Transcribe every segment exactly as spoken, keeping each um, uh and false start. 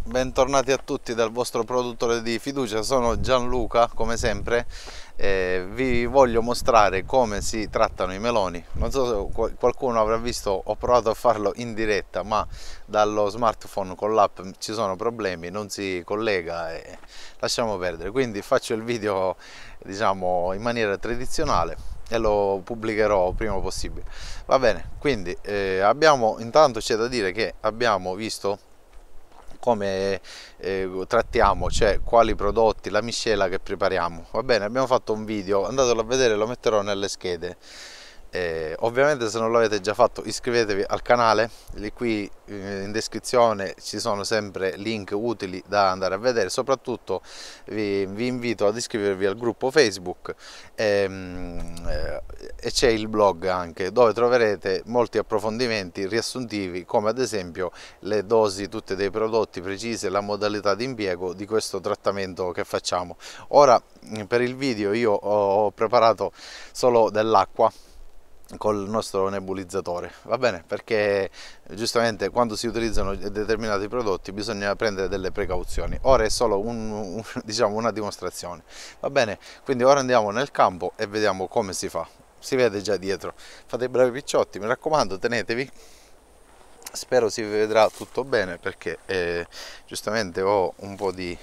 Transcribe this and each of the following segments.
bentornati a tutti dal vostro produttore di fiducia, sono Gianluca come sempre. Eh, vi voglio mostrare come si trattano i meloni. Non so se qualcuno avrà visto, ho provato a farlo in diretta, ma dallo smartphone con l'app ci sono problemi, non si collega e lasciamo perdere. Quindi faccio il video, diciamo, in maniera tradizionale e lo pubblicherò prima possibile. Va bene, quindi eh, abbiamo, intanto c'è da dire che abbiamo visto come eh, trattiamo, cioè quali prodotti, la miscela che prepariamo. Va bene, abbiamo fatto un video, andatelo a vedere, lo metterò nelle schede. Eh, ovviamente se non l'avete già fatto iscrivetevi al canale, lì qui eh, in descrizione ci sono sempre link utili da andare a vedere. Soprattutto vi, vi invito ad iscrivervi al gruppo Facebook ehm, eh, e c'è il blog anche, dove troverete molti approfondimenti riassuntivi, come ad esempio le dosi tutte dei prodotti precise, la modalità di impiego di questo trattamento che facciamo. Ora per il video io ho preparato solo dell'acqua col nostro nebulizzatore, va bene, perché giustamente quando si utilizzano determinati prodotti bisogna prendere delle precauzioni. Ora è solo un, un, diciamo una dimostrazione, va bene. Quindi ora andiamo nel campo e vediamo come si fa. Si vede già dietro, fate i bravi picciotti, mi raccomando, tenetevi. Spero si vedrà tutto bene, perché eh, giustamente ho un po' di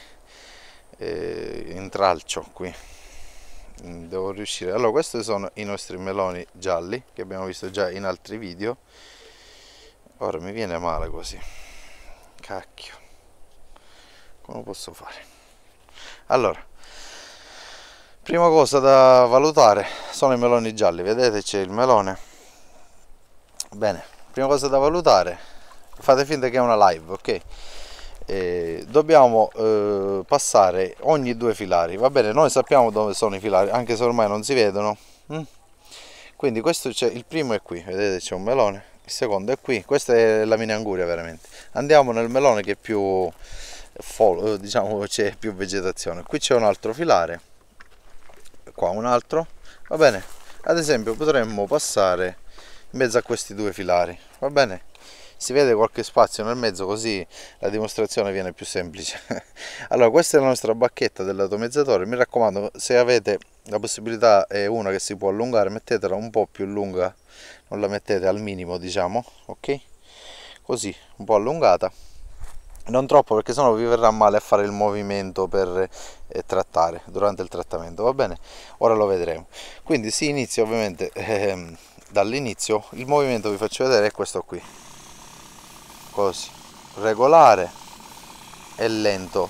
eh, intralcio qui, devo riuscire. Allora, questi sono i nostri meloni gialli che abbiamo visto già in altri video. Ora mi viene male così, cacchio, come posso fare? Allora, prima cosa da valutare sono i meloni gialli. Vedete, c'è il melone. Bene, prima cosa da valutare, fate finta che è una live, ok? Eh, dobbiamo eh, passare ogni due filari, va bene. Noi sappiamo dove sono i filari, anche se ormai non si vedono. mm? Quindi questo c'è, il primo è qui, vedete, c'è un melone, il secondo è qui, questa è la mini anguria veramente. Andiamo nel melone che è più follo, diciamo, c'è più vegetazione. Qui c'è un altro filare, qua un altro, va bene. Ad esempio potremmo passare in mezzo a questi due filari, va bene. Si vede qualche spazio nel mezzo, così la dimostrazione viene più semplice. Allora, questa è la nostra bacchetta dell'atomizzatore. Mi raccomando, se avete la possibilità, è una che si può allungare, mettetela un po' più lunga, non la mettete al minimo, diciamo, ok? Così, un po' allungata, non troppo, perché sennò vi verrà male a fare il movimento per eh, trattare durante il trattamento, va bene? Ora lo vedremo. Quindi si inizia ovviamente eh, dall'inizio. Il movimento vi faccio vedere è questo qui, così, regolare e lento.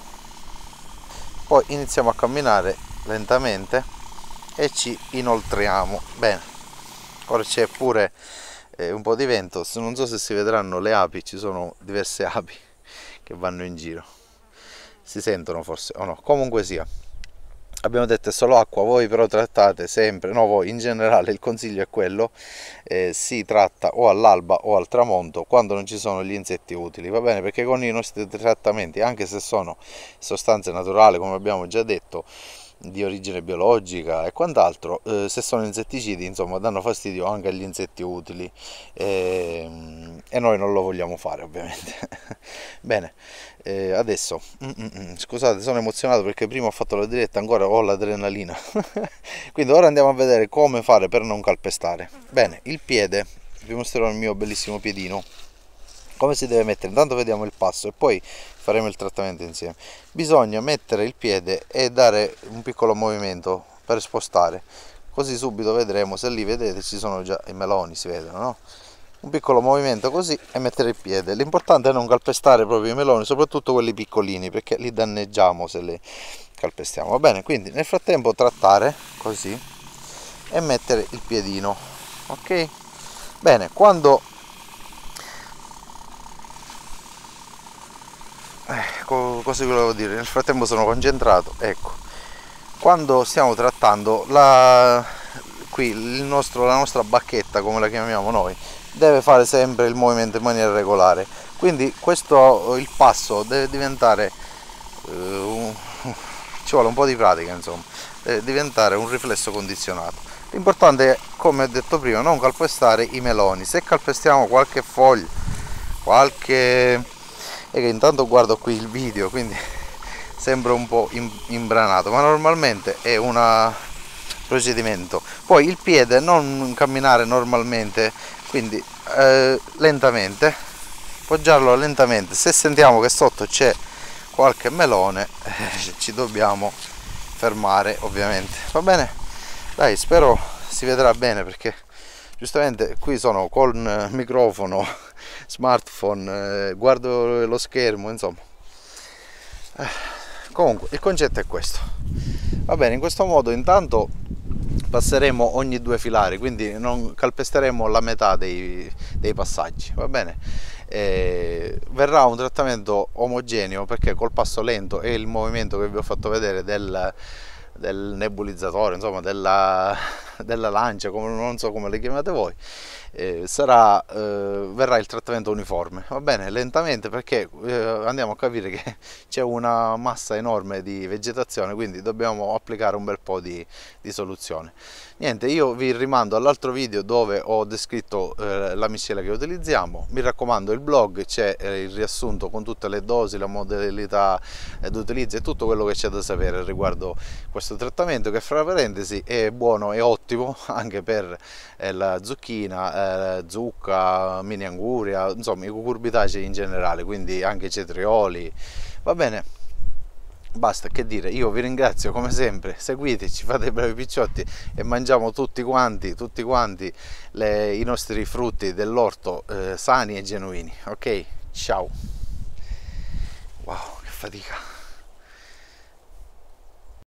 Poi iniziamo a camminare lentamente e ci inoltriamo. Bene, ora c'è pure eh, un po' di vento, non so se si vedranno le api, ci sono diverse api che vanno in giro, si sentono forse o no, comunque sia. Abbiamo detto è solo acqua, voi però trattate sempre, no, voi in generale, il consiglio è quello, eh, si tratta o all'alba o al tramonto, quando non ci sono gli insetti utili, va bene, perché con i nostri trattamenti, anche se sono sostanze naturali, come abbiamo già detto, di origine biologica e quant'altro, eh, se sono insetticidi, insomma, danno fastidio anche agli insetti utili, eh, e noi non lo vogliamo fare, ovviamente. Bene, eh, adesso mm, mm, mm, scusate, sono emozionato perché prima ho fatto la diretta, ancora ho l'adrenalina. Quindi ora andiamo a vedere come fare per non calpestare. Bene, il piede, vi mostrerò il mio bellissimo piedino, come si deve mettere. Intanto vediamo il passo e poi faremo il trattamento insieme. Bisogna mettere il piede e dare un piccolo movimento per spostare, così subito vedremo. Se lì vedete ci sono già i meloni, si vedono, no? Un piccolo movimento così e mettere il piede. L'importante è non calpestare proprio i meloni, soprattutto quelli piccolini, perché li danneggiamo se li calpestiamo, va bene. Quindi nel frattempo trattare così e mettere il piedino, ok? Bene, quando Eh, cosa volevo dire? Nel frattempo sono concentrato. Ecco, quando stiamo trattando la, qui il nostro, la nostra bacchetta, come la chiamiamo noi, deve fare sempre il movimento in maniera regolare. Quindi questo, il passo deve diventare eh, un, ci vuole un po' di pratica, insomma, deve diventare un riflesso condizionato. L'importante è, come ho detto prima, non calpestare i meloni. Se calpestiamo qualche foglio, qualche e che intanto guardo qui il video, quindi sembra un po' imbranato, ma normalmente è un procedimento. Poi il piede non camminare normalmente, quindi eh, lentamente, poggiarlo lentamente. Se sentiamo che sotto c'è qualche melone eh, ci dobbiamo fermare, ovviamente. Va bene? Dai, spero si vedrà bene, perché giustamente qui sono con microfono, smartphone, eh, guardo lo schermo, insomma. Eh, comunque il concetto è questo. Va bene, in questo modo intanto passeremo ogni due filari, quindi non calpesteremo la metà dei, dei passaggi, va bene? E verrà un trattamento omogeneo, perché col passo lento e il movimento che vi ho fatto vedere del, del nebulizzatore, insomma della, della lancia, come, non so come le chiamate voi, eh, sarà, eh, verrà il trattamento uniforme, va bene? Lentamente, perché eh, andiamo a capire che c'è una massa enorme di vegetazione, quindi dobbiamo applicare un bel po' di, di soluzione. Niente, io vi rimando all'altro video dove ho descritto eh, la miscela che utilizziamo. Mi raccomando, il blog c'è eh, il riassunto con tutte le dosi, la modalità eh, di utilizzo e tutto quello che c'è da sapere riguardo questo trattamento, che fra parentesi è buono e ottimo anche per eh, la zucchina, eh, zucca, mini anguria, insomma i cucurbitacei in generale, quindi anche i cetrioli. Va bene? Basta, che dire, io vi ringrazio come sempre, seguiteci, fate i bravi picciotti e mangiamo tutti quanti, tutti quanti le, i nostri frutti dell'orto eh, sani e genuini, ok? Ciao! Wow, che fatica!